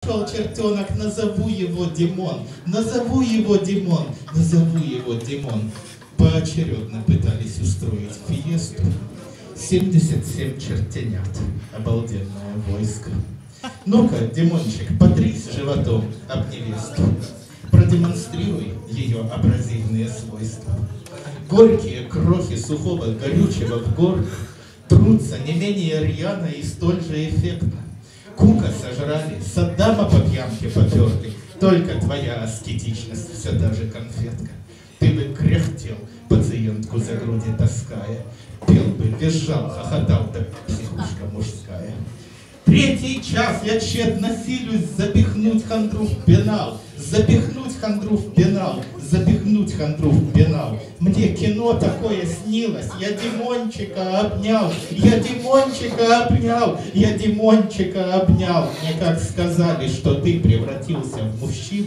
Чертенок, назову его Димон, назову его Димон, назову его Димон. Поочередно пытались устроить фиесту 77 чертенят, обалденное войско. Ну-ка, Димончик, потрись животом об невесту, продемонстрируй ее абразивные свойства. Горькие крохи сухого горючего в горле трутся не менее рьяно и столь же эффектно. Кука сожрали, Саддама по пьянке поперли, только твоя аскетичность все та же конфетка. Ты бы кряхтел, пациентку за груди таская, пел бы, визжал, хохотал, да психушка мужская. Третий час я тщетно силюсь запихнуть хандру в пенал, запихнуть хандру в пенал, запихнуть хандру в пенал. Мне кино такое снилось, я Димончика обнял, я Димончика обнял, я Димончика обнял. Мне как сказали, что ты превратился в мужчину.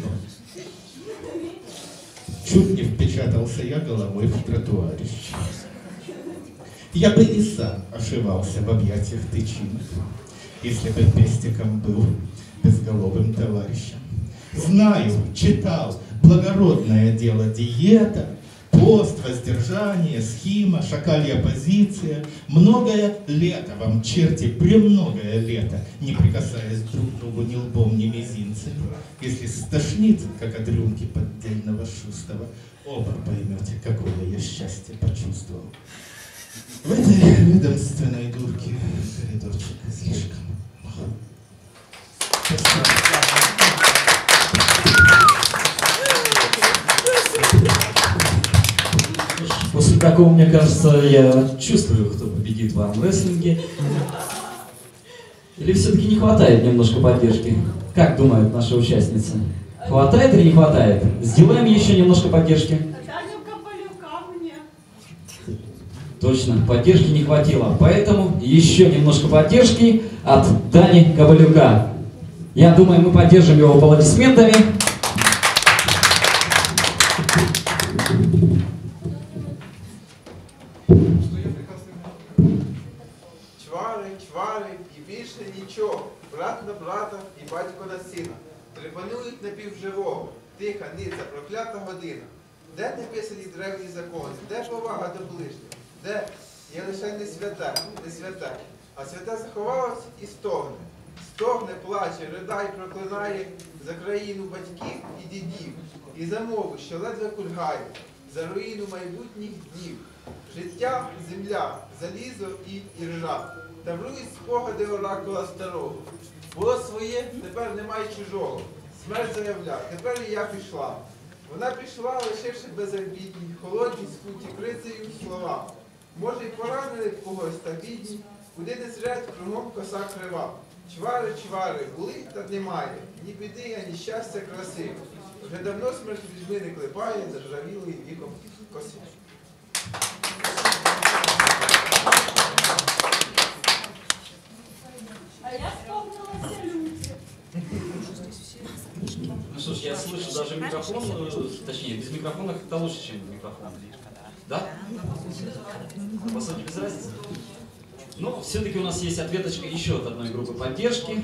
Чуть не впечатался я головой в тротуарище. Я бы и сам ошивался в объятиях тычинок, если бы пестиком был безголовым товарищем. Знаю, читал, благородное дело диета, пост, воздержание, схима, шакалья позиция. Многое лето вам, черти, премногое лето, не прикасаясь друг к другу ни лбом, ни мизинцами. Если стошнит, как от рюмки поддельного шустого, оба поймете, какое я счастье почувствовал. В этой ведомственной дурке коридорчик слишком мал. После такого, мне кажется, я чувствую, кто победит в армрестлинге. Или все-таки не хватает немножко поддержки? Как думают наши участницы? Хватает или не хватает? Сделаем еще немножко поддержки. Точно, поддержки не хватило. Поэтому еще немножко поддержки от Дани Кабалюка. Я думаю, мы поддержим его аплодисментами. Чвари, і більше нічого. Брат на брата і батько на сина. Трепанують напівживого. Тиха, ниця, проклята година. Де написані древні закони? Де повага до ближніх? Де є лише не святе, а святе заховалось і стогне. Стогне, плаче, ридає, проклинає за країну батьків і дідів, і за мову, що ледве кульгає, за руїну майбутніх днів. Життя, земля, залізо і іржа, таврують спогади оракула старого. Було своє, тепер немає чужого. Смерть заявля, тепер і я пішла. Вона пішла, лишивши безобідні, холодні, скуті крицею слова. Може, й поранили когось та бідні, куди не зрять, кругом коса крива. Чвари, чвари, були та немає, ні біди, ані щастя краси. Вже давно смерть людьми не клепає, заржавілий віком коси. А я вспомнилась о Люте. Ну что ж, я слышу даже микрофон, точнее, без микрофона это лучше, чем микрофон. Да? По сути, без разницы. Но все-таки у нас есть ответочка еще от одной группы поддержки.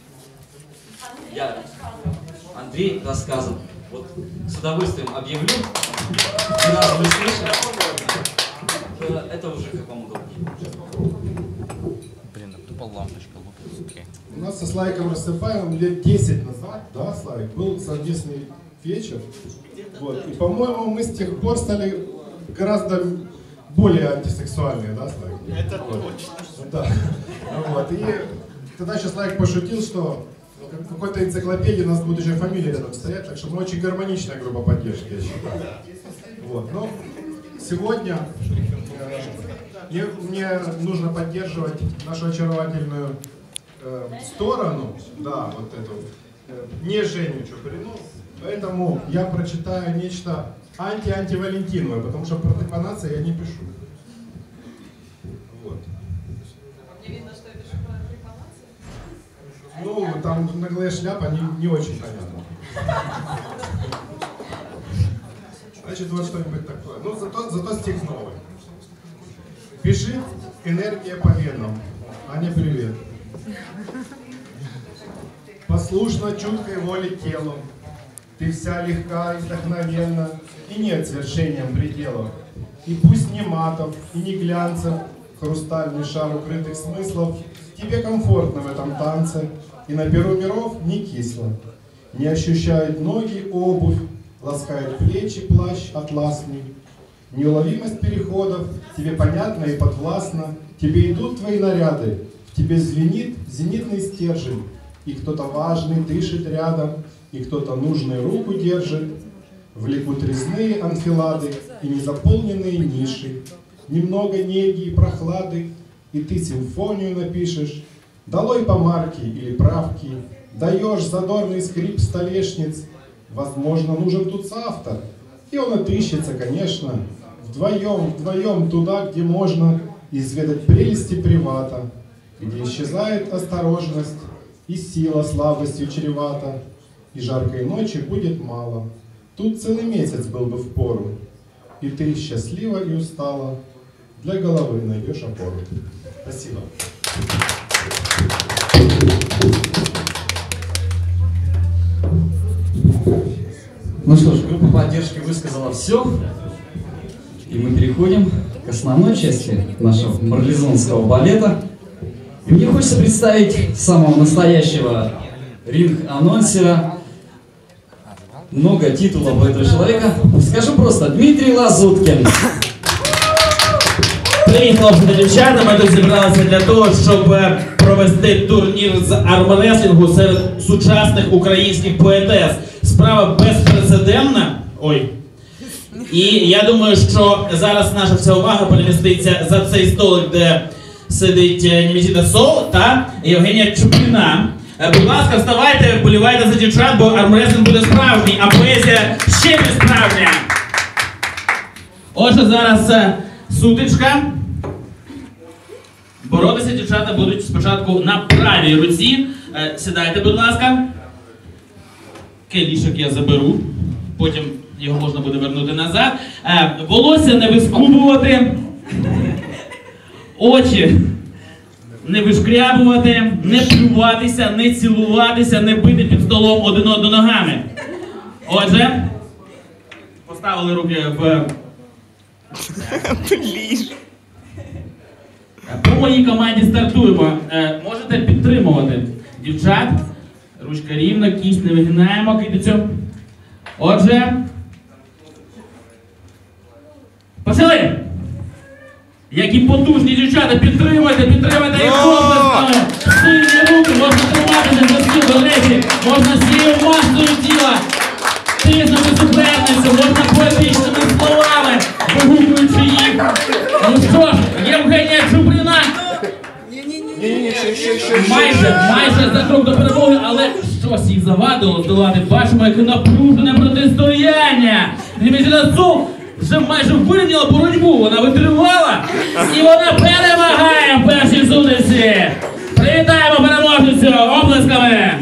Андрей рассказывал. Вот с удовольствием объявлю. Раз вы слышали, это уже как вам удобнее. Блин, тупо лампочка лупит. У нас со Славиком Рассыпаевым лет 10 назад, да, Славик, был совместный вечер. Вот. И, по-моему, мы с тех пор стали гораздо более антисексуальные, да, Славик? Это вот. точно. Да. Вот. И тогда еще Славик пошутил, что в какой-то энциклопедии у нас будет еще фамилия рядом стоять, так что мы очень гармоничная группа поддержки, я считаю. Вот. Но сегодня мне нужно поддерживать нашу очаровательную сторону, да, вот эту, не Женю Чуприну, поэтому я прочитаю нечто анти-антивалентиновое, потому что про трепанации я не пишу. Вот. Мне видно, что я пишу про трепанации. Ну, там наглая шляпа не очень понятно. Значит, вот что-нибудь такое. Ну, зато стих новый. Бежит энергия по венам. Аня, привет. послушна чуткой воле телом. Ты вся легка и вдохновенна, и нет свершением пределов. И пусть не матов, и не глянцев, хрустальный шар укрытых смыслов, тебе комфортно в этом танце, и на перу миров не кисло. Не ощущают ноги обувь, ласкает плечи плащ атласный. Неуловимость переходов тебе понятна и подвластна, тебе идут твои наряды, в тебе звенит зенитный стержень, и кто-то важный дышит рядом, и кто-то нужную руку держит. Влекут резные анфилады и незаполненные ниши. Немного неги и прохлады, и ты симфонию напишешь. Долой помарки или правки, даешь задорный скрип столешниц. Возможно, нужен тут соавтор, и он отыщется, конечно. Вдвоем туда, где можно изведать прелести привата, где исчезает осторожность, и сила слабостью чревата, и жаркой ночи будет мало. Тут целый месяц был бы впору, и ты счастлива и устала, для головы найдешь опору. Спасибо. Ну что ж, группа поддержки высказала все, и мы переходим к основной части нашего марлезонского балета. И мне хочется представить самого настоящего ринг-анонсера. Много титулов у этого человека. Скажу просто: Дмитрий Лазуткин. Привіт, хлопці та дівчата. Ми тут зібралися для того, щоб провести турнір з армреслінгу серед сучасних українських поетес. Справа безпрецедентна. Ой. І я думаю, що зараз наша вся увага переміститься за цей столик, де сидить Немезіда Сол та Євгенія Чуприна. Будь ласка, вставайте, вболівайте за дівчат, бо армреслінг буде справжній, а поезія ще не справжня. Отже, зараз сутичка. Боротися дівчата будуть спочатку на правій руці. Сідайте, будь ласка. Келішок я заберу, потім його можна буде вернути назад. Волосся не вискубувати, очі не вишкрябувати, не плюватися, не цілуватися, не бити під столом один одного ногами. Отже, поставили руки в... По моїй команді стартуємо. Можете підтримувати дівчат. Ручка рівна, кість не вигинаємо, кидицю. Отже, почали! Які потужні дівчата, підтримуйте їх обласками. Сильні руки, можна триматися за стіл, до речі, можна всією масою тіла тиснути суперницю, можна поетичними словами, вигукуючи їх. Ну що ж, Євгенія Чуприна майже за крок до перемоги, але щось їх завадило здолати. Бачимо, яке напружене протистояння. Немезіда Сол вже майже вирівняла боротьбу, вона витривала і вона перемагає в першій сутичці. Привітаємо переможницю обласками.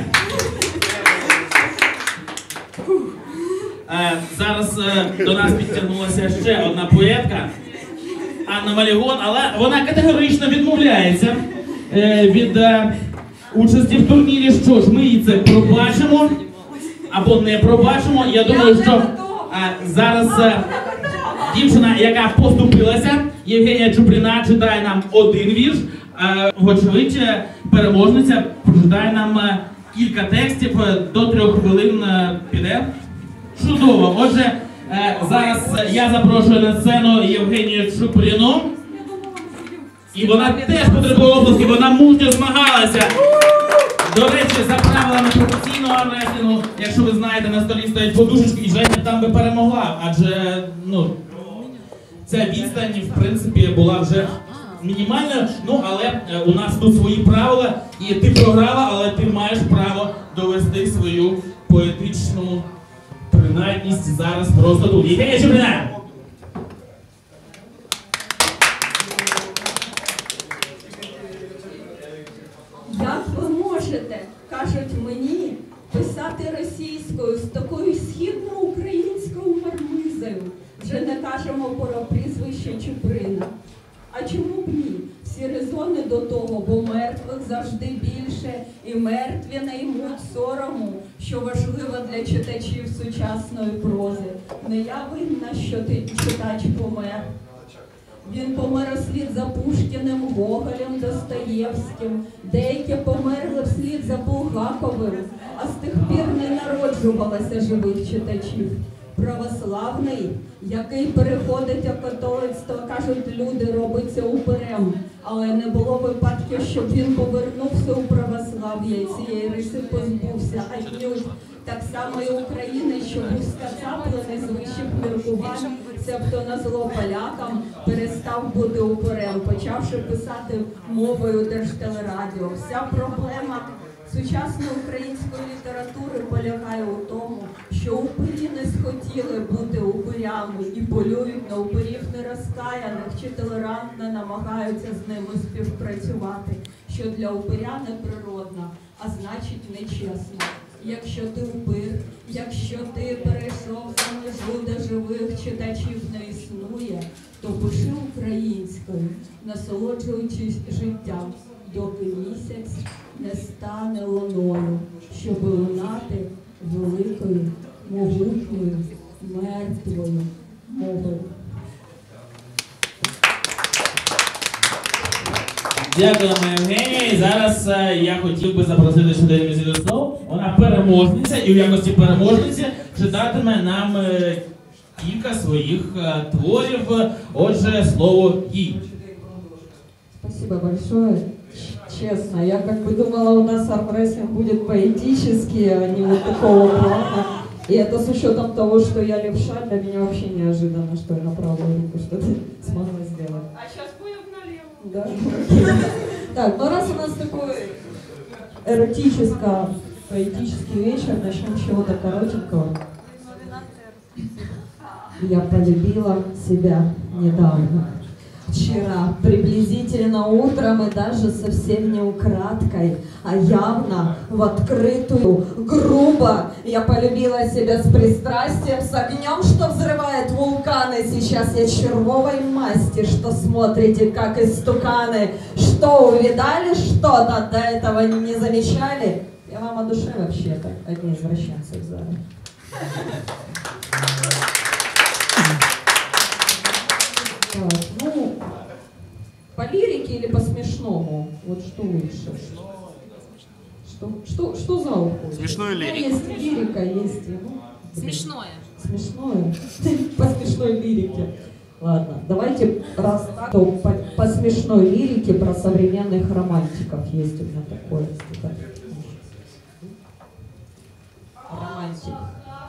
Зараз до нас підтягнулася ще одна поетка, Анна Малігон, але вона категорично відмовляється від участі в турнірі. Що ж, ми їй це пробачимо або не пробачимо. Я думаю, що зараз дівчина, яка поступилася, Євгенія Чуприна, читає нам один вірш. Вочевидь, переможниця прочитає нам кілька текстів, до 3 хвилин піде. Чудово. Отже, зараз я запрошую на сцену Євгенію Чуприну. І вона теж потребує оплесків, вона мужньо змагалася. До речі, за правилами професійного армреслінгу, якщо ви знаєте, на столі стоять подушечки, і Женя там би перемогла. Адже, ця відстань, в принципі, була вже мінімальною. Але у нас тут свої правила, і ти програла, але ти маєш право довести свою поетичну принадність зараз просто тут. Євгенія Чуприна! Як ви можете, кажуть мені, писати російською з такою східноукраїнською мармизою? Вже не кажемо про прізвище Чуприна. А чому б ні? Всі всі резони до того, бо мертвих завжди більше, і мертві не ймуть сорому, що важливо для читачів сучасної прози. Не я винна, що читач помер. Він помер вслід за Пушкіним, Гоголем, Достоєвським, деякі померли вслід за Булгаковим, а з тих пір не народжувалося живих читачів. Православний, який переходить у католицтво, кажуть люди, робиться упирем, але не було випадків, щоб він повернувся у православ'я і цієї риси позбувся, а й так само і України, що був скацаплений з вищих міркувань, себто на зло полякам, перестав бути упорем, почавши писати мовою Держтелерадіо. Вся проблема сучасної української літератури полягає у тому, що упирі не схотіли бути упирями і полюють на упирів нерозкаяних, чи толерантно намагаються з ними співпрацювати, що для упиря неприродно, а значить нечесно. Якщо ти упир, якщо ти перейшов за межу, де живих читачів не існує, то пиши українською, насолоджуючись життям, доки місяць не стане луною, щоб лунати великою, могутньою, мертвою мовою. Дякуємо, Євгенія. І зараз я хотів би запросити сюди Мізілю Сноу. Вона переможниця і в якості переможниці читатиме нам кілька своїх творів. Отже, слово їй. Спасибо большое. Честно, я как бы думала, у нас армрестлинг будет поэтический, а не вот такого плана. И это с учетом того, что я левша, для меня вообще неожиданно, что я на правую руку что-то смогла сделать. А сейчас будем налево. Да. Так, ну раз у нас такой эротическо-поэтический вечер, начнем с чего-то коротенького. Я полюбила себя недавно. Вчера, приблизительно утром и даже совсем не украдкой, а явно, в открытую, грубо, я полюбила себя с пристрастием, с огнем, что взрывает вулканы. Сейчас я червовой масти, что смотрите, как истуканы. Что, увидали что-то, до этого не замечали? Я вам о душе вообще-то, одни извращенцы в зале. Так, ну, по лирике или по смешному? Вот что лучше? Что за ухо? Смешную лирику. Есть лирика, есть... Смешное. Смешное? По смешной лирике. Ладно, давайте раз так, то по смешной лирике про современных романтиков есть у меня такое. Романтик.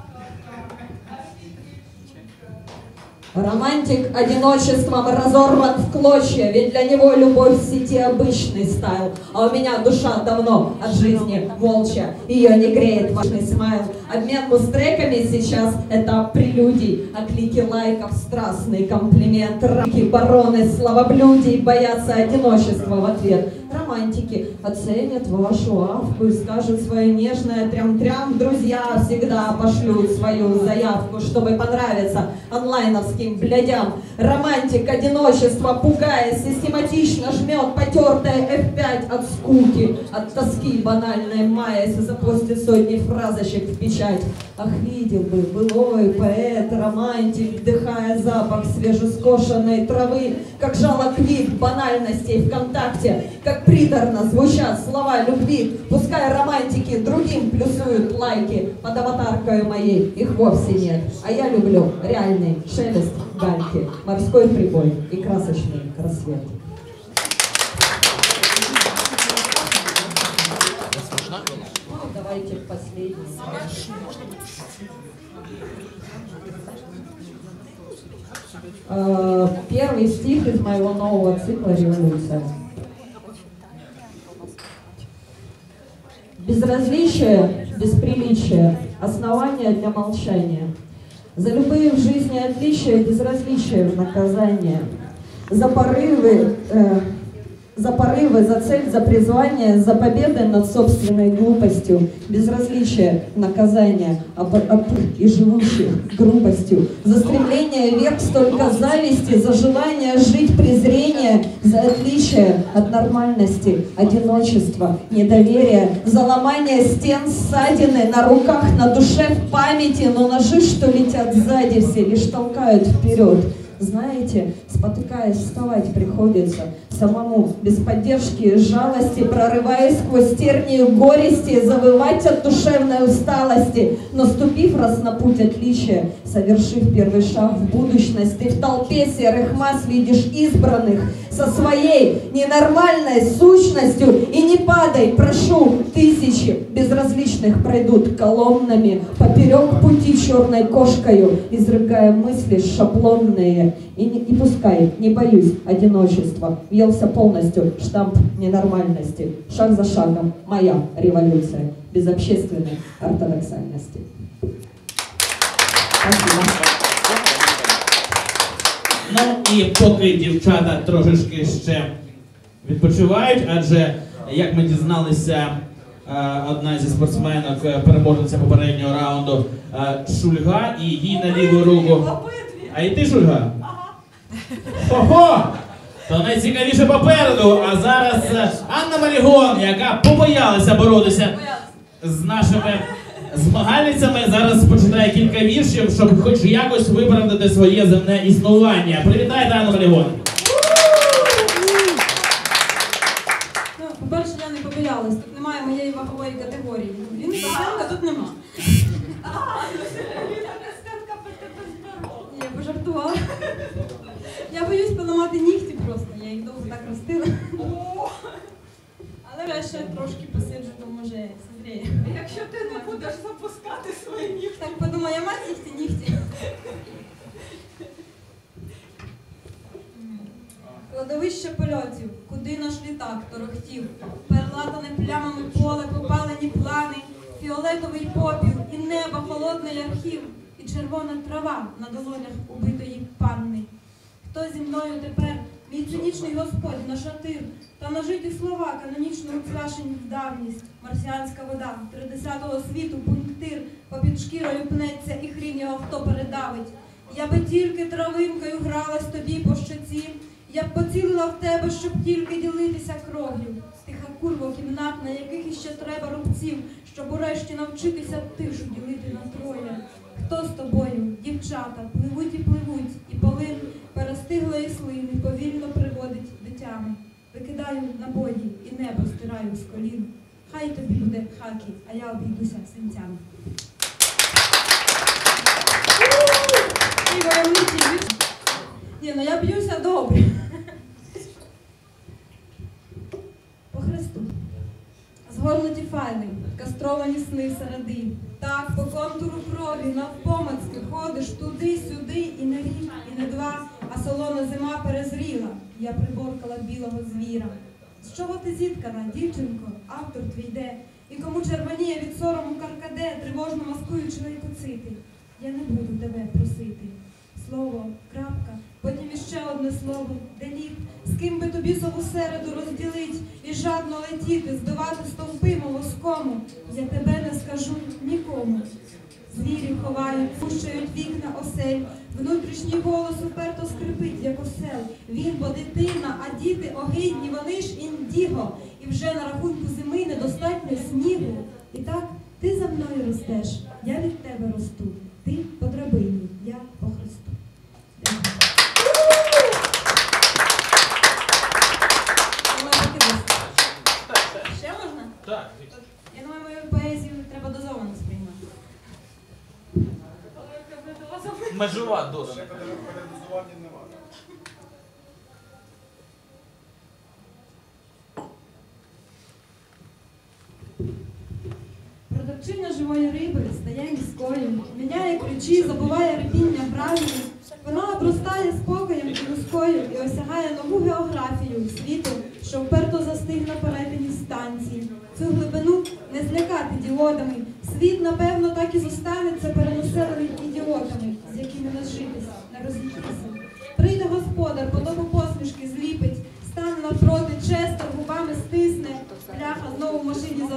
Романтик одиночеством разорван в клочья, ведь для него любовь в сети обычный стайл, а у меня душа давно от жизни волчья, ее не греет важный смайл. Обмен мустреками сейчас это прелюдий, а клики лайков страстный комплимент. Раки, бароны, словоблюдий боятся одиночества в ответ. Романтики оценят вашу авку и скажут свое нежное трям-трям. Друзья всегда пошлют свою заявку, чтобы понравиться онлайновским блядям. Романтик одиночество, пугаясь, систематично жмет потертое F5 от скуки, от тоски банальной маясь, запостит сотни фразочек в печать. Ах, видел бы былой поэт, романтик, вдыхая запах свежескошенной травы, как жало квик банальностей ВКонтакте, как приторно звучат слова любви. Пускай романтики другим плюсуют лайки, под аватаркой моей их вовсе нет. А я люблю реальный шелест гальки, морской прибой и красочный рассвет. Ну, давайте последний. Первый стих из моего нового цикла «Революция». Безразличие, бесприличие, основание для молчания. За любые в жизни отличия, безразличие в наказание. За порывы За порывы, за цель, за призвание, за победы над собственной глупостью, безразличие, наказание, и живущих грубостью, за стремление век столько зависти, за желание жить презрение, за отличие от нормальности, одиночество, недоверие, за ломание стен, ссадины на руках, на душе, в памяти, но ножи, что летят сзади, все лишь толкают вперед. Знаете, спотыкаясь, вставать приходится самому, без поддержки и жалости, прорываясь сквозь тернии горести, завывать от душевной усталости, но ступив раз на путь отличия, совершив первый шаг в будущность, ты в толпе серых масс видишь избранных со своей ненормальной сущностью, и не падай, прошу, тысячи безразличных пройдут колоннами поперек пути черной кошкою, изрыгая мысли шаблонные. И пускай, не боюсь одиночества, въелся полностью штамп ненормальности. Шаг за шагом моя революция без общественной ортодоксальности. Спасибо. Ну і поки дівчата трошечки ще відпочивають, адже, як ми дізналися, одна зі спортсменок, переможниця попереднього раунду, шульга, і їй на ліву руку... А і ти шульга? Ого! То найцікавіше попереду, а зараз Анна Малігон, яка побоялася боротися з нашими змагальницями, зараз почитає кілька віршів, щоб хоч якось виправдати своє земне існування. Привітайте Анну Малігон! Ну, по-перше, я не побоялась, тут немає моєї вагової категорії. Він сценка, тут нема. Я пожартувала. Я боюсь поламати нігті просто, я їх довго так ростила. Але я ще трошки посиджу, то може созріє. Якщо ти не будеш запускати свої нігті. Так подумай, я мать нігті. Кладовище польотів, куди наш літак торохтів, перелатане плямами поле, попалені плани, фіолетовий попіл і небо, холодний архів, і червона трава на долонях убитої панни. Хто зі мною тепер, мій цинічний господь, наш атир, та нажиті слова, канонічно уцвяшені в давність, марсіанська вода, 30-го світу, пунктир, попід шкірою пнеться і хрін його хто передавить. Я би тільки травинкою гралась тобі по щоці, я б поцілила в тебе, щоб тільки ділитися кров'ю. Тиха курво кімнатна, яких іще треба рубців, щоб урешті навчитися тишу ділити на троє. Хто з тобою, дівчата, пливуть, і полин перестиглої слини повільно приводить дитями. Викидаю набої і небо стираю з колін. Хай тобі буде хакі, а я обійдуся синцями. Ні, ну я б'юся добре. По хресту. Згорнуті файли, кастровані сни середи. Так, по контуру крові, навпомацьки ходиш туди-сюди, і не рік, і не два, а солона зима перезріла. Я приборкала білого звіра. З чого ти зіткана, дівчинко, автор твій де? І кому червоніє від сорому каркаде, тривожно маскуючи лейкоцити? Я не буду тебе просити. Слово, крапка, потім іще одне слово, де ліп, з ким би тобі сову середу розділить і жадно летіти, здавати стовпи молоскому. Я тебе не скажу нікому. Звірі ховають, пущають вікна осель, внутрішній голос уперто скрипить, як осел. Він, бо дитина, а діти огидні, вони ж індіго, і вже на рахунку зими недостатньо снігу. І так, ти за мною ростеш, я від тебе росту, ти по драбині, я по хресту. Ще можна? Так. Я думаю, мою поезію треба дозовано сприймати. Межова досить. Продавчиня живої риби стає міською, міняє ключі, забуває репіння правильно. Вона обростає спокоєм і лускою і осягає нову географію світу, що вперто застиг на перетині станції. Цю глибину не злякати діодами. Світ, напевно, так і зостанеться перенаселений ідіотами, з якими не зжитися, не розійтися. Прийде господар, подобу посмішки зліпить, стане навпроти честь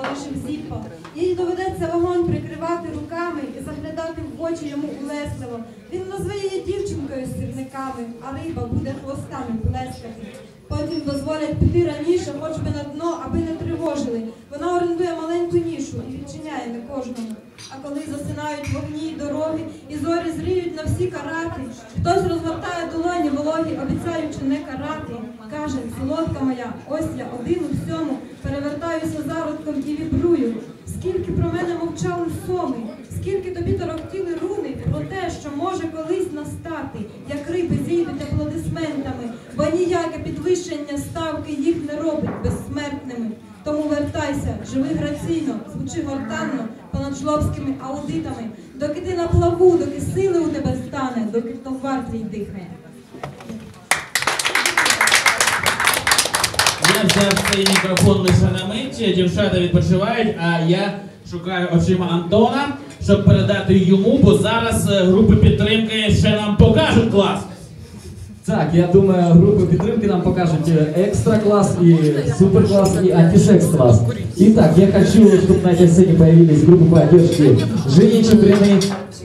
залишив зіппа. Їй доведеться вогонь прикривати руками і заглядати в очі йому улесливо. Він назве її дівчинкою з сірниками, а риба буде хвостами плескати. Потім дозволять піти раніше, хоч би на дно, аби не тривожили. Вона орендує маленьку нішу і відчиняє не кожному. А коли засинають вогні й дороги, і зорі зріють на всі карати, хтось розгортає долоні вологі, обіцяючи не карати. Каже: солодка моя, ось я один у всьому, перевертаюся зародком і вібрую. Скільки про мене мовчали соми, скільки тобі торохтіли руни про те, що може колись настати, як риби зійдуть аплодисментами, бо ніяке підвищення ставки їх не робить безсмертними. Тому вертайся, живи граційно, звучи гортанно, понад жлобськими аудитами, доки ти на плаву, доки сили у тебе стане, доки товар твій дихне. Я взяв цей мікрофон лише на мить, дівчата відпочивають, а я шукаю очима Антона, щоб передати йому, бо зараз групи підтримки ще нам покажуть клас. Так, я думаю, группы підтримки нам покажут экстра-класс и супер-класс и антисекс-класс. Итак, я хочу, чтобы на этой сцене появились группы поддержки Жени Чуприны,